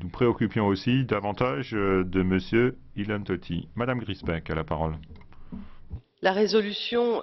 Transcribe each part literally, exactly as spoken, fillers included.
nous préoccupions aussi davantage de M. Ilan Tohti. Madame Griesbeck a la parole. La résolution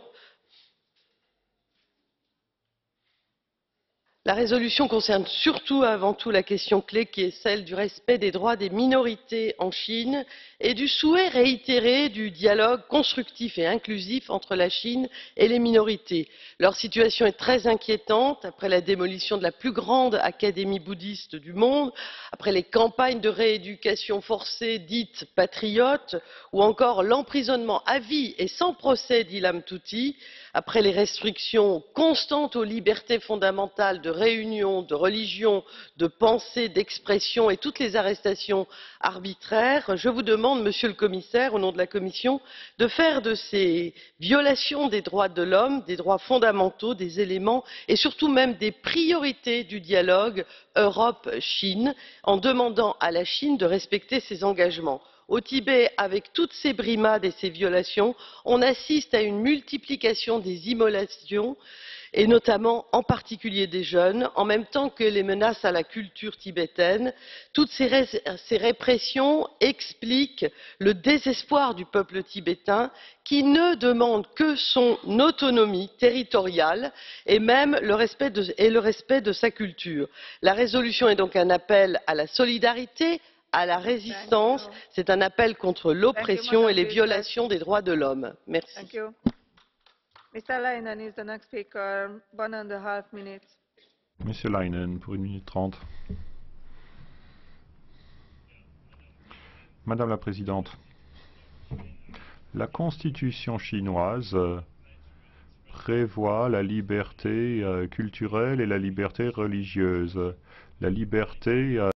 La résolution concerne surtout avant tout la question clé qui est celle du respect des droits des minorités en Chine et du souhait réitéré du dialogue constructif et inclusif entre la Chine et les minorités. Leur situation est très inquiétante après la démolition de la plus grande académie bouddhiste du monde, après les campagnes de rééducation forcée dites patriotes ou encore l'emprisonnement à vie et sans procès d'Ilham Tohti, après les restrictions constantes aux libertés fondamentales de réunion, de religion, de pensée, d'expression et toutes les arrestations arbitraires. Je vous demande, Monsieur le Commissaire, au nom de la Commission, de faire de ces violations des droits de l'homme, des droits fondamentaux, des éléments et surtout même des priorités du dialogue Europe-Chine, en demandant à la Chine de respecter ses engagements. Au Tibet, avec toutes ces brimades et ces violations, on assiste à une multiplication des immolations, et notamment en particulier des jeunes, en même temps que les menaces à la culture tibétaine. Toutes ces, ré ces répressions expliquent le désespoir du peuple tibétain qui ne demande que son autonomie territoriale et même le respect de, et le respect de sa culture. La résolution est donc un appel à la solidarité, à la résistance, c'est un appel contre l'oppression et les violations des droits de l'homme. Merci. Monsieur Leinen, pour une minute trente. Madame la Présidente, la Constitution chinoise prévoit la liberté culturelle et la liberté religieuse. La liberté